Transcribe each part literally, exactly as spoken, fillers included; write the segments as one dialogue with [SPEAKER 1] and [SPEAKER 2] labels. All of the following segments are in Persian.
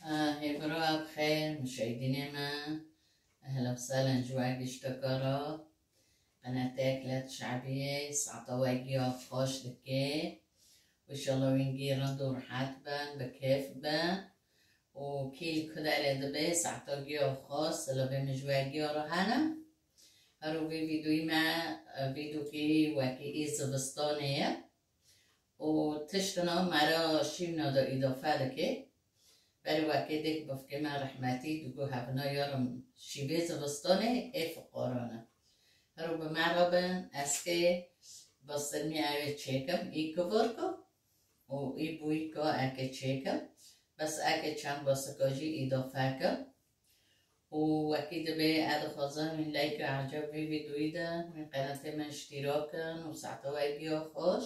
[SPEAKER 1] هبرا بخير مشاهدينا، أهلا وسهلا جوا قشتكرا قناة أكلات شعبية سعطواقيا خوش دكي وإن شاء الله وينجي رندو حاتبا بكيف با وكيل كده على دبي سعطواقيا خوش لبي مجواقيا رهانا هرو في فيديوي مع فيديو كي واكي إيز بستانية وتشتنا مرا شيمنا دا إضافة دكي برای وقتی دیگه بفکر من رحمتی دوگو هفنا یارم شیبه زبستانه ای فقارانه هرو به مرابن از که بستر می اوی چیکم ای کور که و ای بوی که اکه چیکم بس اکه چند بستکاجی اضافه که و وقتی به اد خوازم این لایک عجب وی ویدوی ده من قنات من اشتراک کن و ساعتا ویدیو خوش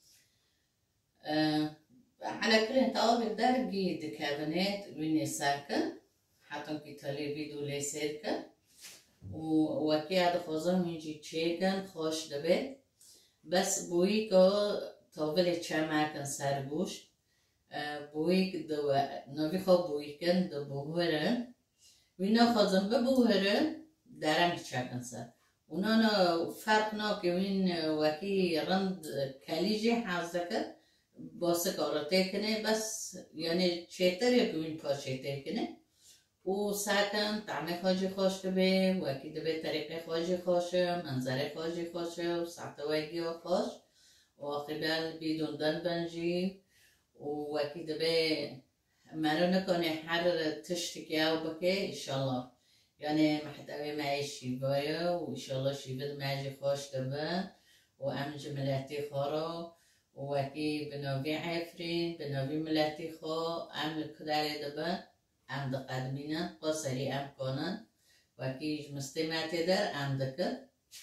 [SPEAKER 1] على كل انتقال درجي دكابنات وين ساكن حتى كي تالي فيديو لي سيركن وكي هذا خوزم يجي تشيكن خوش دبي بس بويك طاولة چماكن سرگوش بويك دو نوی خواب بويكن دو بوهرن وينا خوزم ببوهرن درنگ چكن سر اونا فرق نا که وين وكي رند کلیجی حزدکن باسه کارته کنه بس یعنی چهتر یا دوین پا چهتر کنه و ساکن طعم خواجی خوش به و اکی به طریق خواجی خوشه منظره خواجی خوشه و سعتوگی ها خوش و آخیبال بیدون دن بنجی و اکی به منو نکنه هر تشتی که او بکه انشالله یعنی محتوی معیشی باید و انشالله شیبه معجی خوش به و امج ملتی خارا وكي بنوبي عفرين بنوبي ملاتي خو عمل كداري دبا عم دقادمينا قصري عم كونن وكي مستمعتي در عم دكر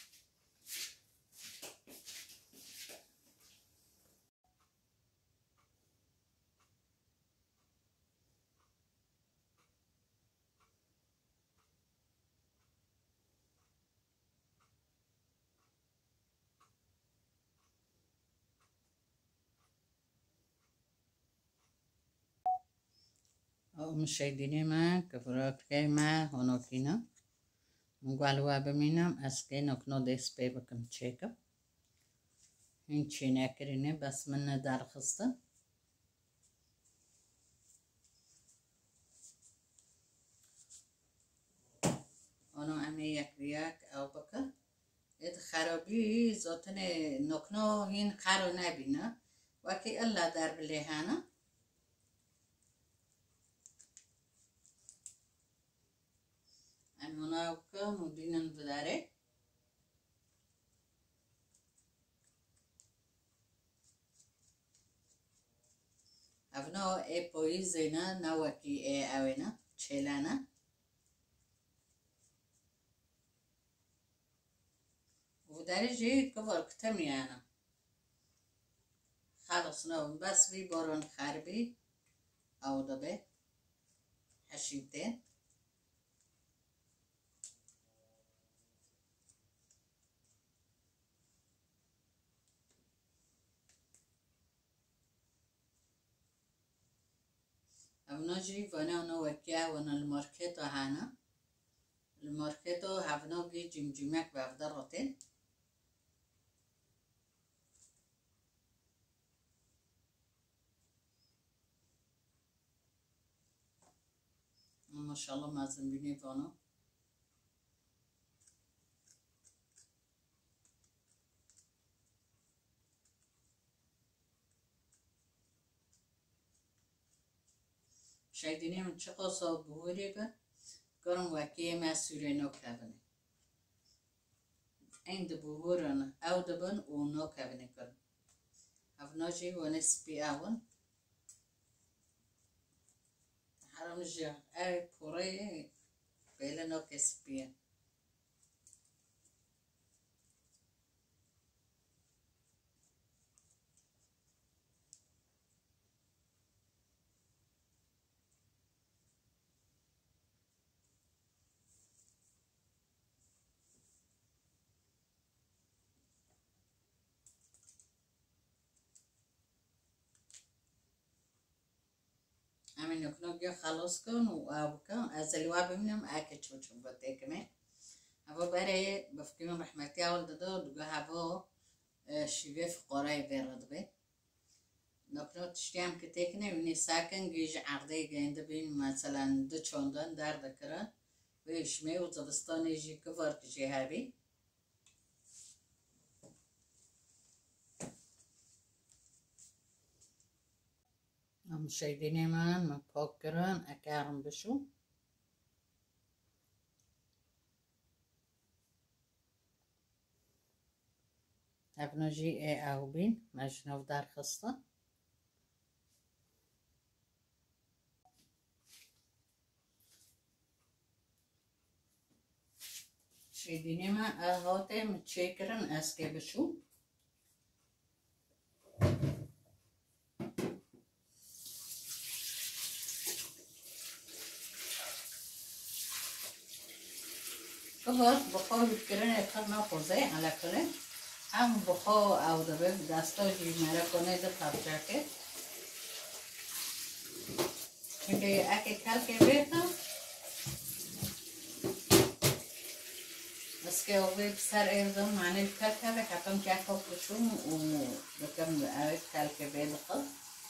[SPEAKER 1] مشاهديني ما كفرات كيما هونوكينا مقالوا بمينم اسكي نكنو ديس بيبكم تشيكا هنچي ناكريني بس من دار خسته اونو امي يكرياك او بكا ات خرابي زوتن نكنو هين خارو نبينا وكي الله دار بليهانا هناك مدينة بداره أبناء إيه بويزنا نوكي إيه أوينا تشيلانا ودرجة كفر كتمي أنا خلصنا بس بي بارون خربي أو دبي حشيتين نجي فانا نوكيا وانا الماركت هانا الماركت هفنا جي جمجمك بافدرتين ما شاء الله ما زنبيني فانا شايديني من شقا صابوهولي با قرم وكيه ما سوري نو كابني عند بوهورنا او دبن و نو كابني كرم هفناجي ونسبي اون حرام جا اي بوري بيلا نو كسبيه همین نکنه گیا خلاص کن و آب کن از الوا ببینم اگه چون چون بده کمی هوا برای بفکرم رحمتی اول داده دوگه هوا شیوه فقرای برد به نکنه تشتی هم که تکنه بینی ساکن گیج عقده گنده بین مثلا دو چندان درد کرد و اشمه و زبستانی جی کفار کجی هبی هم شیدینی من من پاک کرن اکارم بشو ابنجی ای او بین مجنو در خسته شیدینی من اهاته متشکرن اسکه بشو کهات بخواه بکرن اکر نخوزه علا کله هم بخواه او دبه دستا جی مره کنه ده پرچه که چونکه اکه کل که بیتا اسکه او بی بسر ایردم معنی کل که بی حتم که اکا کشون و بکم اوید کل که بی دخل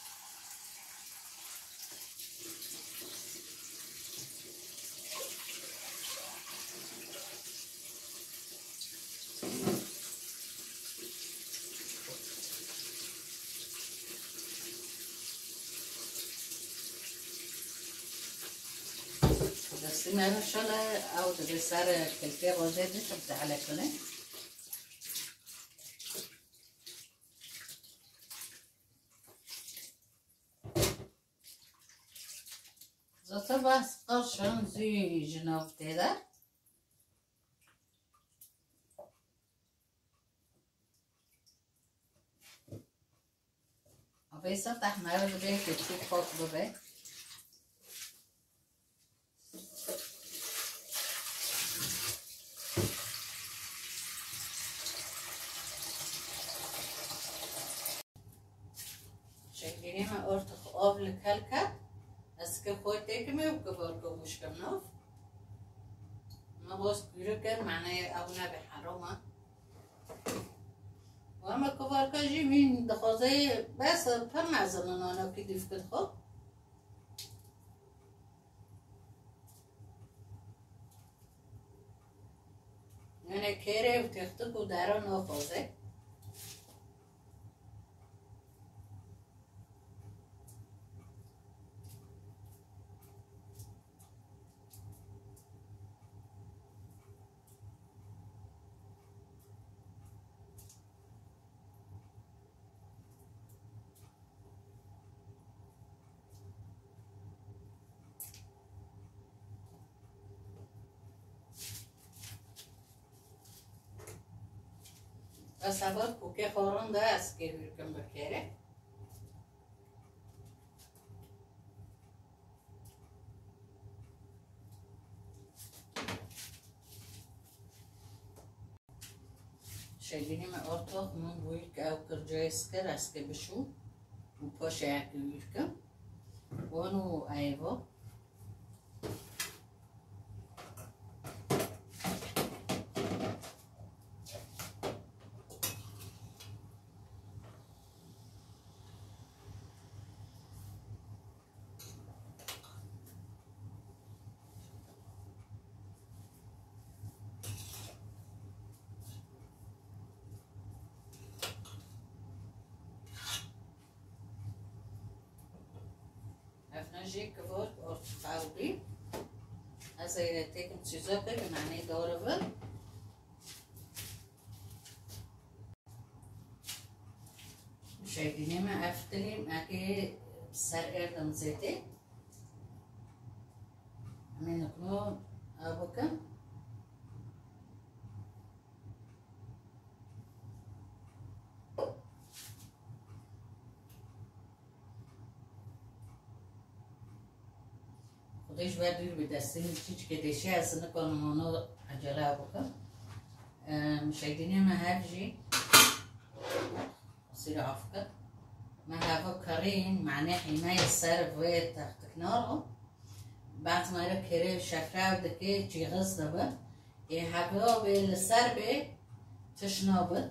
[SPEAKER 1] دستی مرا شاله او ده سر کلکه روزه ده شب دعاله کنه زاتا بس قرشان زی جناف دیده افیسا تحمره بده که چی پاک ببه شکلی من ارتخ آب لکل کرد از که خود تکمی و کبار کبوش کم ناف ما باز گیره کرد معنی او نبی حرامه و اما کبار کجی من دخوازه بس پر مزنن آنها که دیف کد خوب یعنی کره و تخته که دران نخوازه بس اول کوکه خوران ده است که بیرکن بکره شدینی من ارتاق من بویی که او کرجای سکر است که بشو و پاش یکی بیرکن وانو ایوا افناجی که بود ارتقاوی از این تکم چیزا که به معنی داره بود شايفين ما افتلم اكي سر اردم زيتي من نكنو ابوكا خودش باید دور به دستیم چیچ که دیشه از نکنم اونو عجله ابوكا مشاهدين ما هرجي سير عفكا ما هذا كريم معناه حماية السر ويت تحت كناره بعد ما يركره شفرة ودكي جي غزدبه يحبه بالسر به تشنابه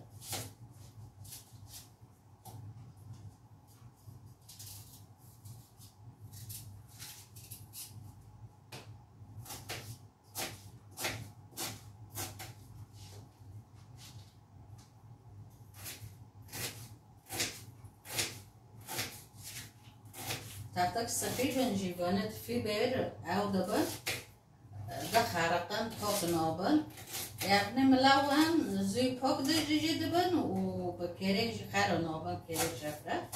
[SPEAKER 1] تحتك سخيفة نجيبانت في بير أو دبن ده خارقا فوق نوبل يعني ملاوان زي فوق ده جي دبن وبكيريج خارق نوبل كيريج شفرة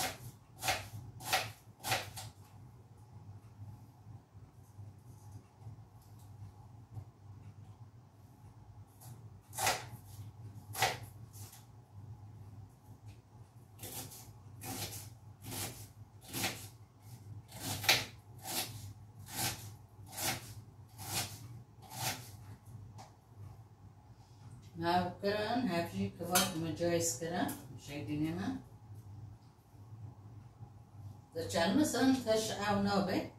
[SPEAKER 1] هاو كران هافجي كبار مجايز كران شايفين هنا ده كان مثلا تش أو نوبة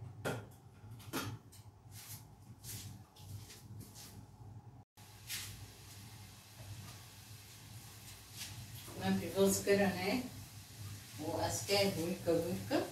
[SPEAKER 1] ما في غوز كران هيك وأسكاد ويكا ويكا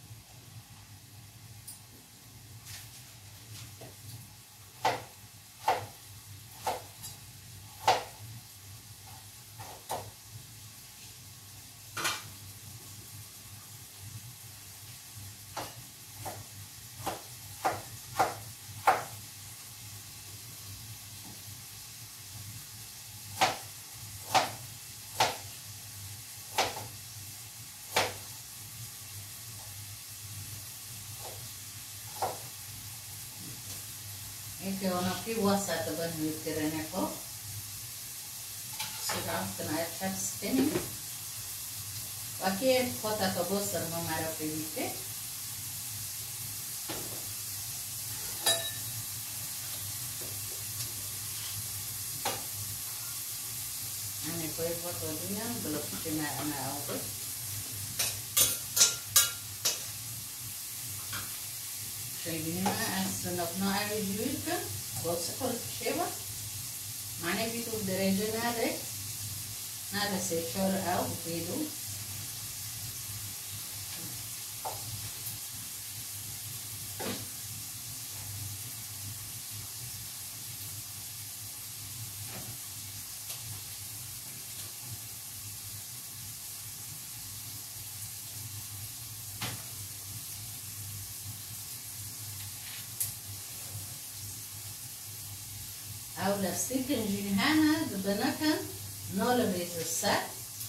[SPEAKER 1] إنتي هنا في وسط بنو كرناكو سرعة تنايت حبس تاني وأكيد فوتا كبوسر ما معرف بيته أنا كوي فوتا دنيا بلوكتي ما أنا أوبر شايفين هنا أصلا عايز يجيبك بص كل شيء معناه بيتو درجة هذا هذا سيشور أو بيدو أو لاستيك نجينهانا دبناكن نولا بيت السات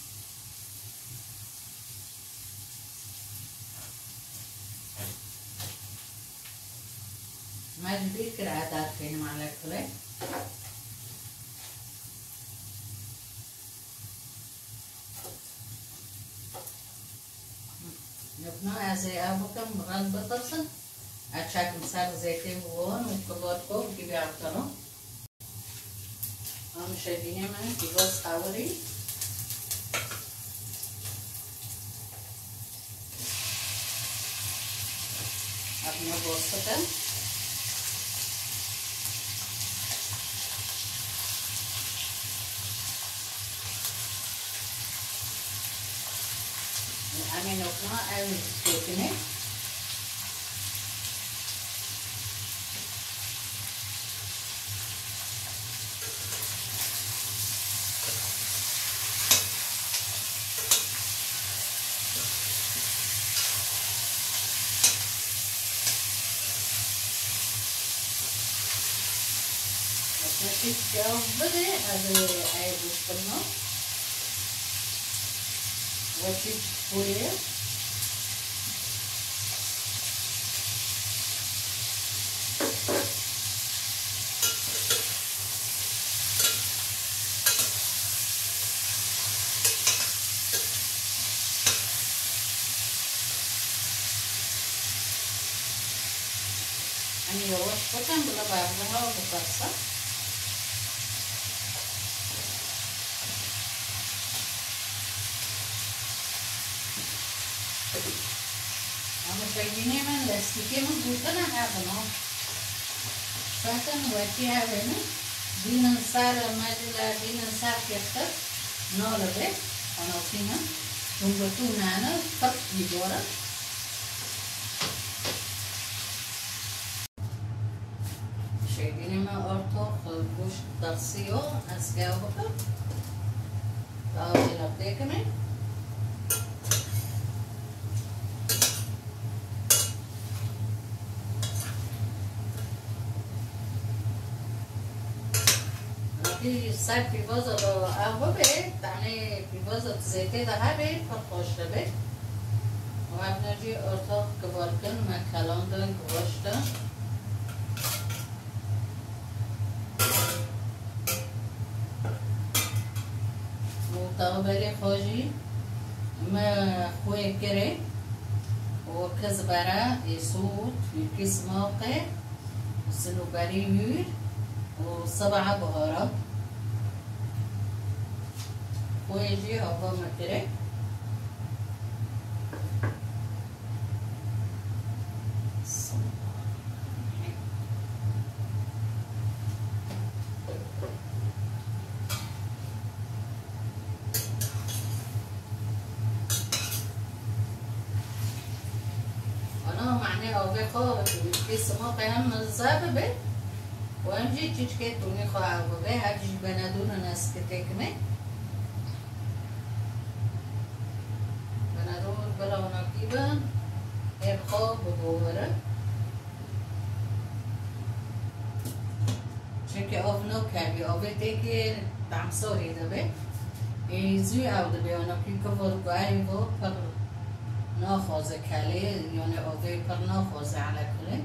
[SPEAKER 1] ما جبيك رعادات فين معلك كله نبنا أزاي أبوكم رن بطرسن أشاك مسار زيتين وون وكباركم كيف يعطونه هم شايفين من كيلوس حوالي أبنى بوسطة أنا نقطة أو كتنة نشيط جو بدي هذا أي بوسطنا وشيط فوريه أنا يروح فتن بلا بعضها وبقصة شايفين من لاستيكي من بوتنا هابنا ساتن وكي هابنا دين صار ماجلا دين صار كيفتر نولا به أنا فينا تنبتو نانا فرق يجورا شايفين ما أرتو خلقوش تغسيو أسجاو بكر تاوشي لبديكمي سر پیواز رو آقا به تعنی پیواز زیته ده هبه فرقاش به و ابنجی ارتاق گوارکن مکلان دن گواشتن و تغبری خوشی ما خوی کره و کزبره یسود یکیس موقع سنوبری میر و سبعه بهارات ويجي هو مكره أنا معناه أو بخو في سما قيام الزابة وأمجي تشكي توني خو أو به هجي بندون الناس كتكمل بلا ونقيبا ابخو ببوره چونکه آب نو کردی آبه دیگه دمساری دبه ایزوی آب دبه ونقی که ورگوهی و پر ناخوزه کلی یعنی آبه پر ناخوزه علا کلی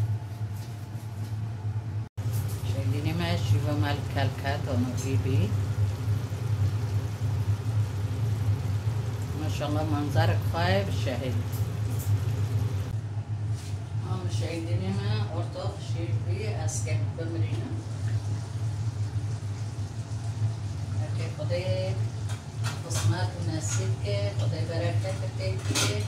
[SPEAKER 1] شدینی ما شیوه مال کلکت ونقیبی ما شاء الله منظرك خايب الشهيد ما مشاهديني ما ارتاح شيء بي اسكن بمرينا اوكي خدي قسمات مناسبك خدي بركتك تيجي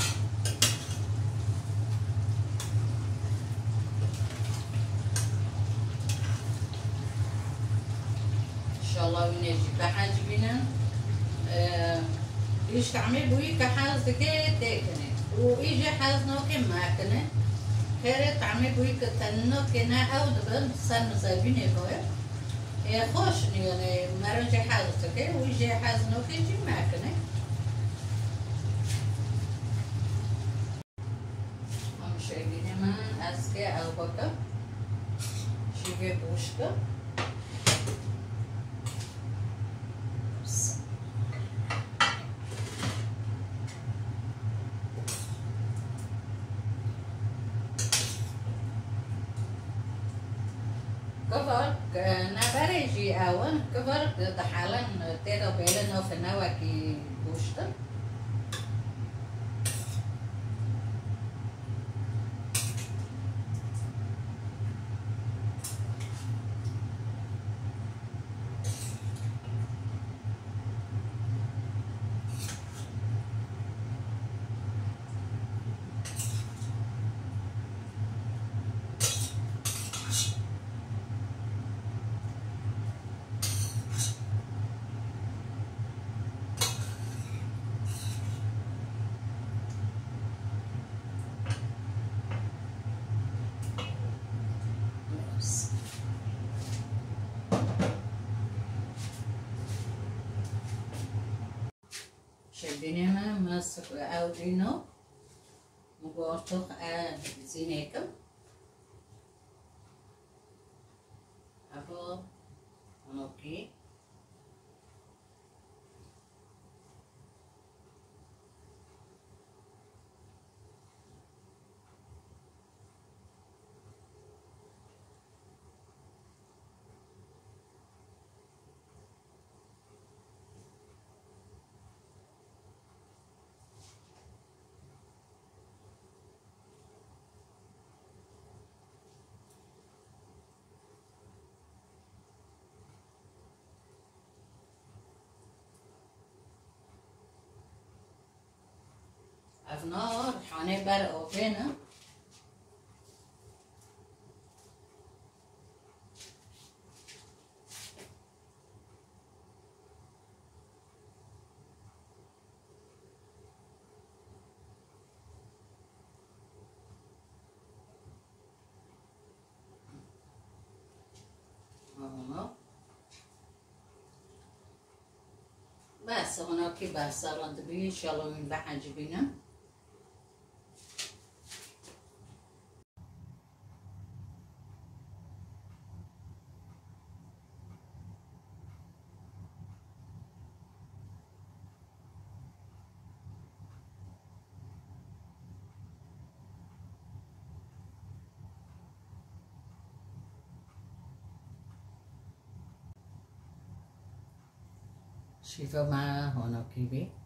[SPEAKER 1] ان شاء الله ونجي بحاج بينا اه إيش تعمل بوي كحاز دكيت تكني وإيجي حاز نوكي ماكنة خير تعمل بوي كتنو كنا أو دبن سن زابيني بوي هي خوش يعني مرجع حاز دكي وإيجي حاز نوكي جي ماكنة هم شايفين ما أسكي أو بكا شيفي بوشكا كفر نبرجي أول كفر دحالا تيرو بيلنا في نواكي بوشتا شايفين ما ماسك أودينو مقارطق زينيكم أبو أوكي أفنار هنه بر اوفنه بس هنا كي بسالند بي ان شاء الله من بحاجة بينا شوفوا مع هنا كيبي